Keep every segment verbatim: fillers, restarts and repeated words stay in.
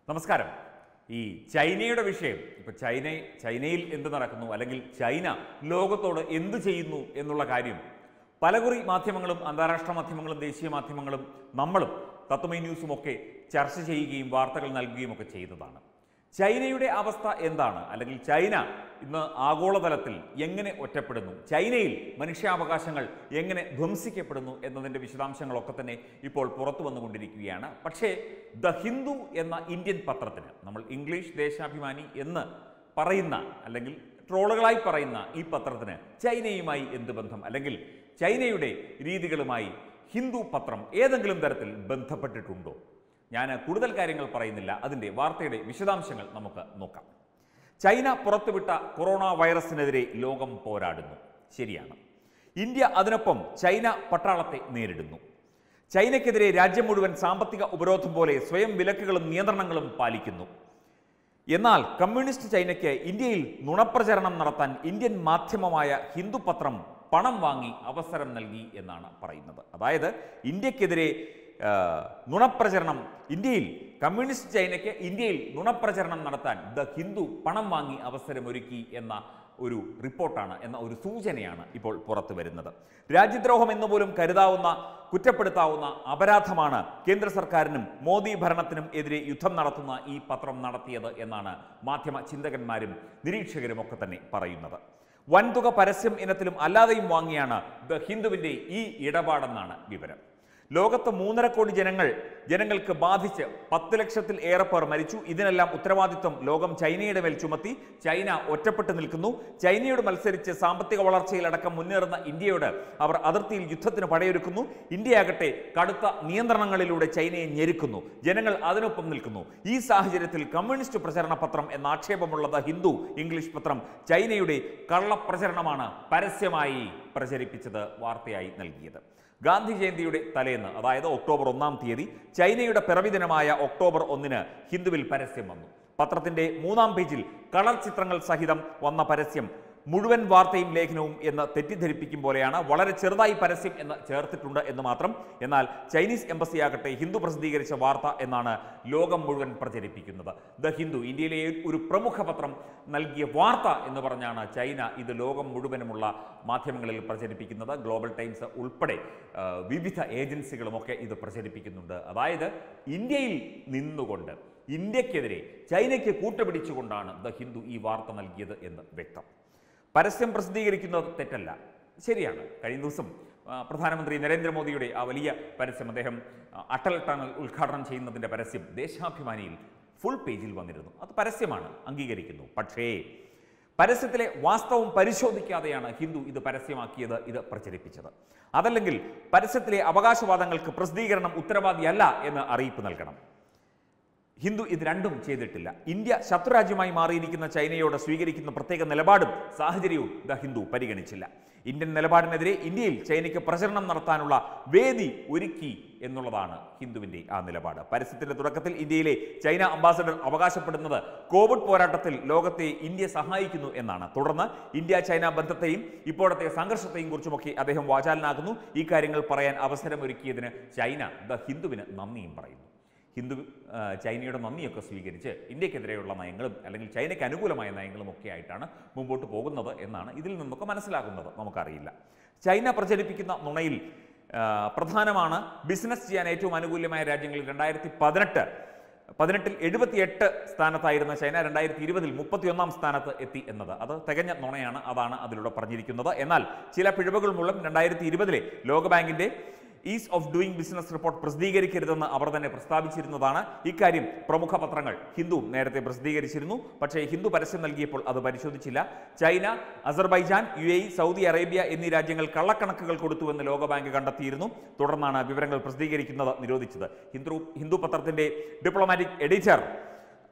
നമസ്കാരം. ഈ ചൈനയുടെ വിഷയം ഇപ്പോൾ ചൈന ചൈനയിൽ എന്ത് നടക്കുന്നു അല്ലെങ്കിൽ ചൈന ലോകത്തോട് എന്ത് ചെയ്യുന്നു എന്നുള്ള കാര്യം പലകുറി മാധ്യമങ്ങളും അന്താരാഷ്ട്ര മാധ്യമങ്ങളും ദേശീയ മാധ്യമങ്ങളും നമ്മളും തത്വമൈ ന്യൂസും ഒക്കെ ചർച്ച ചെയ്യുകയും വാർത്തകൾ നൽകുകയും ഒക്കെ ചെയ്തതാണ്. ചൈനയുടെ അവസ്ഥ എന്താണ്, അല്ലെങ്കിൽ ചൈന ഇന്ന് ആഗോളതലത്തിൽ എങ്ങനെ ഒറ്റപ്പെടുന്നു, ചൈനയിൽ മനുഷ്യാവകാശങ്ങൾ എങ്ങനെ ധ്വംസിക്കപ്പെടുന്നു എന്നതിൻ്റെ വിശദാംശങ്ങളൊക്കെ തന്നെ ഇപ്പോൾ പുറത്തു വന്നുകൊണ്ടിരിക്കുകയാണ്. പക്ഷേ ദ ഹിന്ദു എന്ന ഇന്ത്യൻ പത്രത്തിന്, നമ്മൾ ഇംഗ്ലീഷ് ദേശാഭിമാനി എന്ന് പറയുന്ന അല്ലെങ്കിൽ ട്രോളുകളായി പറയുന്ന ഈ പത്രത്തിന് ചൈനയുമായി എന്ത് ബന്ധം, അല്ലെങ്കിൽ ചൈനയുടെ രീതികളുമായി ഹിന്ദു പത്രം ഏതെങ്കിലും തരത്തിൽ ബന്ധപ്പെട്ടിട്ടുണ്ടോ? ഞാൻ കൂടുതൽ കാര്യങ്ങൾ പറയുന്നില്ല, അതിൻ്റെ വാർത്തയുടെ വിശദാംശങ്ങൾ നമുക്ക് നോക്കാം. ചൈന പുറത്തുവിട്ട കൊറോണ വൈറസിനെതിരെ ലോകം പോരാടുന്നു. ശരിയാണ്. ഇന്ത്യ അതിനൊപ്പം ചൈന പട്ടാളത്തെ നേരിടുന്നു. ചൈനയ്ക്കെതിരെ രാജ്യം മുഴുവൻ സാമ്പത്തിക ഉപരോധം പോലെ സ്വയം വിലക്കുകളും നിയന്ത്രണങ്ങളും പാലിക്കുന്നു. എന്നാൽ കമ്മ്യൂണിസ്റ്റ് ചൈനയ്ക്ക് ഇന്ത്യയിൽ നുണപ്രചരണം നടത്താൻ ഇന്ത്യൻ മാധ്യമമായ ഹിന്ദു പത്രം പണം വാങ്ങി അവസരം നൽകി എന്നാണ് പറയുന്നത്. അതായത് ഇന്ത്യക്കെതിരെ നുണപ്രചരണം ഇന്ത്യയിൽ കമ്മ്യൂണിസ്റ്റ് ചൈനയ്ക്ക് ഇന്ത്യയിൽ നുണപ്രചരണം നടത്താൻ ദ ഹിന്ദു പണം വാങ്ങി അവസരമൊരുക്കി എന്ന ഒരു റിപ്പോർട്ടാണ്, എന്ന ഒരു സൂചനയാണ് ഇപ്പോൾ പുറത്തു വരുന്നത്. രാജ്യദ്രോഹം എന്നുപോലും കരുതാവുന്ന കുറ്റപ്പെടുത്താവുന്ന അപരാധമാണ് കേന്ദ്ര സർക്കാരിനും മോദി ഭരണത്തിനും എതിരെ യുദ്ധം നടത്തുന്ന ഈ പത്രം നടത്തിയത് എന്നാണ് മാധ്യമ ചിന്തകന്മാരും നിരീക്ഷകരും ഒക്കെ തന്നെ പറയുന്നത്. വൻതുക പരസ്യം ഇനത്തിലും അല്ലാതെയും വാങ്ങിയാണ് ദ ഹിന്ദുവിൻ്റെ ഈ ഇടപാടെന്നാണ് വിവരം. ലോകത്ത് മൂന്നര കോടി ജനങ്ങൾ ജനങ്ങൾക്ക് ബാധിച്ച് പത്ത് ലക്ഷത്തിൽ ഏറെ പേർ മരിച്ചു. ഇതിനെല്ലാം ഉത്തരവാദിത്വം ലോകം ചൈനയുടെ മേൽ ചുമത്തി. ചൈന ഒറ്റപ്പെട്ടു നിൽക്കുന്നു. ചൈനയോട് മത്സരിച്ച് സാമ്പത്തിക വളർച്ചയിലടക്കം മുന്നേറുന്ന ഇന്ത്യയോട് അവർ അതിർത്തിയിൽ യുദ്ധത്തിന് പടയൊരുക്കുന്നു. ഇന്ത്യയാകട്ടെ കടുത്ത നിയന്ത്രണങ്ങളിലൂടെ ചൈനയെ ഞെരുക്കുന്നു. ജനങ്ങൾ അതിനൊപ്പം നിൽക്കുന്നു. ഈ സാഹചര്യത്തിൽ കമ്മ്യൂണിസ്റ്റ് പ്രചരണ പത്രം എന്ന ആക്ഷേപമുള്ള ദ ഹിന്ദു ഇംഗ്ലീഷ് പത്രം ചൈനയുടെ കള്ളപ്രചരണമാണ് പരസ്യമായി പ്രചരിപ്പിച്ചത്, വാർത്തയായി നൽകിയത്. ഗാന്ധി ജയന്തിയുടെ തലേന്ന്, അതായത് ഒക്ടോബർ ഒന്നാം തീയതി, ചൈനയുടെ പിറവി ദിനമായ ഒക്ടോബർ ഒന്നിന് ഹിന്ദുവിൽ പരസ്യം വന്നു. പത്രത്തിന്റെ മൂന്നാം പേജിൽ കളർ ചിത്രങ്ങൾ സഹിതം വന്ന പരസ്യം മുഴുവൻ വാർത്തയും ലേഖനവും എന്ന് തെറ്റിദ്ധരിപ്പിക്കും പോലെയാണ്. വളരെ ചെറുതായി പരസ്യം എന്ന് ചേർത്തിട്ടുണ്ട് എന്ന് മാത്രം. എന്നാൽ ചൈനീസ് എംബസിയാകട്ടെ ഹിന്ദു പ്രസിദ്ധീകരിച്ച വാർത്ത എന്നാണ് ലോകം മുഴുവൻ പ്രചരിപ്പിക്കുന്നത്. ദ ഹിന്ദു, ഇന്ത്യയിലെ ഒരു പ്രമുഖ പത്രം നൽകിയ വാർത്ത എന്ന് പറഞ്ഞാണ് ചൈന ഇത് ലോകം മുഴുവനുമുള്ള മാധ്യമങ്ങളിൽ പ്രചരിപ്പിക്കുന്നത്. ഗ്ലോബൽ ടൈംസ് ഉൾപ്പെടെ വിവിധ ഏജൻസികളുമൊക്കെ ഇത് പ്രചരിപ്പിക്കുന്നുണ്ട്. അതായത് ഇന്ത്യയിൽ നിന്നുകൊണ്ട് ഇന്ത്യക്കെതിരെ ചൈനയ്ക്ക് കൂട്ടുപിടിച്ചുകൊണ്ടാണ് ദ ഹിന്ദു ഈ വാർത്ത നൽകിയത് എന്ന് വ്യക്തം. പരസ്യം പ്രസിദ്ധീകരിക്കുന്നത് തെറ്റല്ല, ശരിയാണ്. കഴിഞ്ഞ ദിവസം പ്രധാനമന്ത്രി നരേന്ദ്രമോദിയുടെ ആ വലിയ പരസ്യം, അദ്ദേഹം അടൽ ടണൽ ഉദ്ഘാടനം ചെയ്യുന്നതിൻ്റെ പരസ്യം ദേശാഭിമാനിയിൽ ഫുൾ പേജിൽ വന്നിരുന്നു. അത് പരസ്യമാണ്, അംഗീകരിക്കുന്നു. പക്ഷേ പരസ്യത്തിലെ വാസ്തവം പരിശോധിക്കാതെയാണ് ഹിന്ദു ഇത് പരസ്യമാക്കിയത്, ഇത് പ്രചരിപ്പിച്ചത്. അതല്ലെങ്കിൽ പരസ്യത്തിലെ അവകാശവാദങ്ങൾക്ക് പ്രസിദ്ധീകരണം ഉത്തരവാദിയല്ല എന്ന് അറിയിപ്പ് നൽകണം. ഹിന്ദു ഇത് രണ്ടും ചെയ്തിട്ടില്ല. ഇന്ത്യ ശത്രുരാജ്യമായി മാറിയിരിക്കുന്ന ചൈനയോട് സ്വീകരിക്കുന്ന പ്രത്യേക നിലപാടും സാഹചര്യവും ദ ഹിന്ദു പരിഗണിച്ചില്ല. ഇന്ത്യൻ നിലപാടിനെതിരെ ഇന്ത്യയിൽ ചൈനയ്ക്ക് പ്രചരണം നടത്താനുള്ള വേദി ഒരുക്കി എന്നുള്ളതാണ് ഹിന്ദുവിൻ്റെ ആ നിലപാട്. പരസ്യത്തിന്റെ തുടക്കത്തിൽ ഇന്ത്യയിലെ ചൈന അംബാസഡർ അവകാശപ്പെടുന്നത് കോവിഡ് പോരാട്ടത്തിൽ ലോകത്തെ ഇന്ത്യ സഹായിക്കുന്നു എന്നാണ്. തുടർന്ന് ഇന്ത്യ ചൈന ബന്ധത്തെയും ഇപ്പോഴത്തെ സംഘർഷത്തെയും കുറിച്ചുമൊക്കെ അദ്ദേഹം വാചാലനാകുന്നു. ഈ കാര്യങ്ങൾ പറയാൻ അവസരമൊരുക്കിയതിന് ചൈന ദ ഹിന്ദുവിന് നന്ദിയും പറയുന്നു. ഹിന്ദു ചൈനയുടെ നന്ദിയൊക്കെ സ്വീകരിച്ച് ഇന്ത്യക്കെതിരെയുള്ള നയങ്ങളും അല്ലെങ്കിൽ ചൈനയ്ക്ക് അനുകൂലമായ നയങ്ങളും ഒക്കെ ആയിട്ടാണ് മുമ്പോട്ട് പോകുന്നത് എന്നാണ് ഇതിൽ നിന്നൊക്കെ മനസ്സിലാകുന്നത്. നമുക്കറിയില്ല. ചൈന പ്രചരിപ്പിക്കുന്ന നുണയിൽ പ്രധാനമാണ് ബിസിനസ് ചെയ്യാൻ ഏറ്റവും അനുകൂലമായ രാജ്യങ്ങളിൽ രണ്ടായിരത്തി പതിനെട്ട് പതിനെട്ടിൽ എഴുപത്തിയെട്ട് സ്ഥാനത്തായിരുന്ന ചൈന രണ്ടായിരത്തി ഇരുപതിൽ മുപ്പത്തിയൊന്നാം സ്ഥാനത്ത് എത്തി എന്നത്. അത് തികഞ്ഞ നുണയാണ്. അതാണ് അതിലൂടെ പറഞ്ഞിരിക്കുന്നത്. എന്നാൽ ചില പിഴവുകൾ മൂലം രണ്ടായിരത്തി ഇരുപതിലെ ലോകബാങ്കിന്റെ ease of doing business report പ്രസിദ്ധീകരിക്കരുതെന്ന് അവർ തന്നെ പ്രസ്താവിച്ചിരുന്നതാണ്. ഇക്കാര്യം പ്രമുഖ പത്രങ്ങൾ ഹിന്ദു നേരത്തെ പ്രസിദ്ധീകരിച്ചിരുന്നു. പക്ഷേ ഹിന്ദു പരസ്യം നൽകിയപ്പോൾ അത് പരിശോധിച്ചില്ല. China, Azerbaijan, U A E, Saudi Arabia എന്നീ രാജ്യങ്ങൾ കള്ളക്കണക്കുകൾ കൊടുത്തുവെന്ന് ലോകബാങ്ക് കണ്ടെത്തിയിരുന്നു. തുടർന്നാണ് വിവരങ്ങൾ പ്രസിദ്ധീകരിക്കുന്നത് നിരോധിച്ചത്. ഹിന്ദു ഹിന്ദു പത്രത്തിന്റെ ഡിപ്ലോമാറ്റിക് എഡിറ്റർ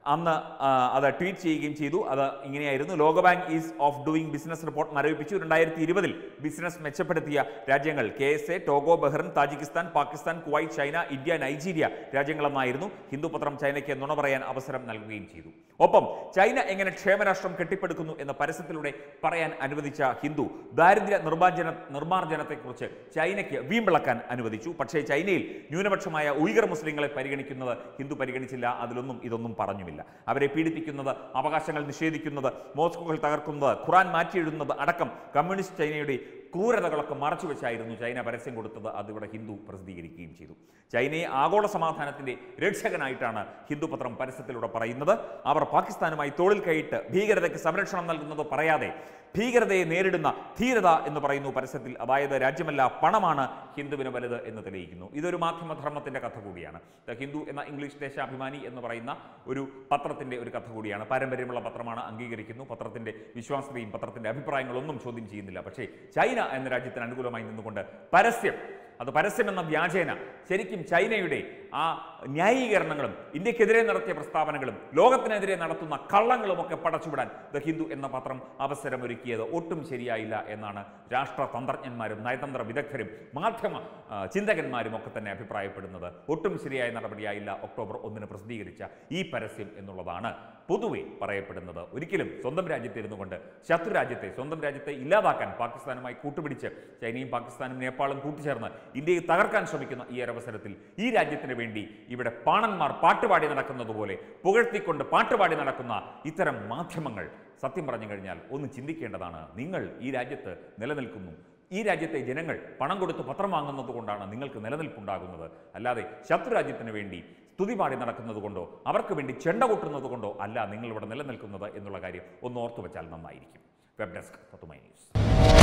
അന്ന് അത് ട്വീറ്റ് ചെയ്യുകയും ചെയ്തു. അത് ഇങ്ങനെയായിരുന്നു: ലോകബാങ്ക് ease of doing business report മരവിപ്പിച്ചു. രണ്ടായിരത്തി ഇരുപതിൽ ബിസിനസ് മെച്ചപ്പെടുത്തിയ രാജ്യങ്ങൾ K S A, Togo, Bahrain, Tajikistan, Pakistan, Kuwait, China, India, Nigeria രാജ്യങ്ങളെന്നായിരുന്നു. ഹിന്ദു പത്രം ചൈനയ്ക്ക് നുണ പറയാൻ അവസരം നൽകുകയും ചെയ്തു. ഒപ്പം ചൈന എങ്ങനെ ക്ഷേമരാഷ്ട്രം കെട്ടിപ്പടുക്കുന്നു എന്ന പരസ്യത്തിലൂടെ പറയാൻ അനുവദിച്ച ഹിന്ദു ദാരിദ്ര്യ നിർമ്മാർജ്ജന നിർമ്മാർജ്ജനത്തെക്കുറിച്ച് ചൈനയ്ക്ക് വീമ്പിളക്കാൻ അനുവദിച്ചു. പക്ഷേ ചൈനയിൽ ന്യൂനപക്ഷമായ ഉയ്ഗർ മുസ്ലിങ്ങളെ പരിഗണിക്കുന്നത് ഹിന്ദു പരിഗണിച്ചില്ല. അതിലൊന്നും ഇതൊന്നും പറഞ്ഞുമില്ല. അവരെ പീഡിപ്പിക്കുന്നത്, അവകാശങ്ങൾ നിഷേധിക്കുന്നത്, മോസ്കുകൾ തകർക്കുന്നത്, ഖുറാൻ മാറ്റിയെഴുതുന്നത് അടക്കം കമ്മ്യൂണിസ്റ്റ് ചൈനയുടെ ക്രൂരതകളൊക്കെ മറച്ചുവെച്ചായിരുന്നു ചൈന പരസ്യം കൊടുത്തത്. അതിവിടെ ഹിന്ദു പ്രസിദ്ധീകരിക്കുകയും ചെയ്തു. ചൈനയെ ആഗോള സമാധാനത്തിന്റെ രക്ഷകനായിട്ടാണ് ഹിന്ദു പത്രം പരസ്യത്തിലൂടെ പറയുന്നത്. അവർ പാകിസ്ഥാനുമായി തോളിൽ കൈയിട്ട് ഭീകരതയ്ക്ക് സംരക്ഷണം നൽകുന്നത് പറയാതെ ഭീകരതയെ നേരിടുന്ന ധീരത എന്ന് പറയുന്നു പരസ്യത്തിൽ. അതായത് രാജ്യമല്ല, പണമാണ് ഹിന്ദുവിന് വലുത് എന്ന് തെളിയിക്കുന്നു. ഇതൊരു മാധ്യമധർമ്മത്തിന്റെ കഥ കൂടിയാണ്. ദ ഹിന്ദു എന്ന ഇംഗ്ലീഷ് ദേശാഭിമാനി എന്ന് പറയുന്ന ഒരു പത്രത്തിന്റെ ഒരു കഥ കൂടിയാണ്. പാരമ്പര്യമുള്ള പത്രമാണ്, അംഗീകരിക്കുന്നു. പത്രത്തിന്റെ വിശ്വാസ്യതയും പത്രത്തിന്റെ അഭിപ്രായങ്ങളൊന്നും ചോദ്യം ചെയ്യുന്നില്ല. പക്ഷേ ചൈന എന്ന രാജ്യത്തിന് അനുകൂലമായി നിന്നുകൊണ്ട് പരസ്യം, അത് പരസ്യമെന്ന വ്യാജേന ശരിക്കും ചൈനയുടെ ആ ന്യായീകരണങ്ങളും ഇന്ത്യക്കെതിരെ നടത്തിയ പ്രസ്താവനകളും ലോകത്തിനെതിരെ നടത്തുന്ന കള്ളങ്ങളുമൊക്കെ പടച്ചുവിടാൻ ദ ഹിന്ദു എന്ന പത്രം അവസരമൊരുക്കിയത് ഒട്ടും ശരിയായില്ല എന്നാണ് രാഷ്ട്രതന്ത്രജ്ഞന്മാരും നയതന്ത്ര വിദഗ്ധരും മാധ്യമ ചിന്തകന്മാരും ഒക്കെ തന്നെ അഭിപ്രായപ്പെടുന്നത്. ഒട്ടും ശരിയായ നടപടിയായില്ല ഒക്ടോബർ ഒന്നിന് പ്രസിദ്ധീകരിച്ച ഈ പരസ്യം എന്നുള്ളതാണ് പൊതുവെ പറയപ്പെടുന്നത്. ഒരിക്കലും സ്വന്തം രാജ്യത്തിരുന്നു കൊണ്ട് ശത്രു രാജ്യത്തെ, സ്വന്തം രാജ്യത്തെ ഇല്ലാതാക്കാൻ പാകിസ്ഥാനുമായി കൂട്ടുപിടിച്ച് ചൈനയും പാകിസ്ഥാനും നേപ്പാളും കൂട്ടുചേർന്ന് ഇന്ത്യയെ തകർക്കാൻ ശ്രമിക്കുന്ന ഈ ഒരവസരത്തിൽ ഈ രാജ്യത്തിന് വേണ്ടി ഇവിടെ പാണന്മാർ പാട്ടുപാടി നടക്കുന്നത് പോലെ പുകഴ്ത്തിക്കൊണ്ട് പാട്ടുപാടി നടക്കുന്ന ഇത്തരം മാധ്യമങ്ങൾ സത്യം പറഞ്ഞു കഴിഞ്ഞാൽ ഒന്ന് ചിന്തിക്കേണ്ടതാണ്. നിങ്ങൾ ഈ രാജ്യത്ത് നിലനിൽക്കുന്നു, ഈ രാജ്യത്തെ ജനങ്ങൾ പണം കൊടുത്ത് പത്രം വാങ്ങുന്നത് കൊണ്ടാണ് നിങ്ങൾക്ക് നിലനിൽപ്പുണ്ടാകുന്നത്. അല്ലാതെ ശത്രുരാജ്യത്തിന് വേണ്ടി സ്തുതിപാടി നടക്കുന്നത് കൊണ്ടോ അവർക്ക് വേണ്ടി ചെണ്ട കൊട്ടുന്നത് കൊണ്ടോ അല്ല നിങ്ങളിവിടെ നിലനിൽക്കുന്നത് എന്നുള്ള കാര്യം ഒന്ന് ഓർത്തു വെച്ചാൽ നന്നായിരിക്കും. വെബ് ഡെസ്ക് തത്തുമൈ ന്യൂസ്.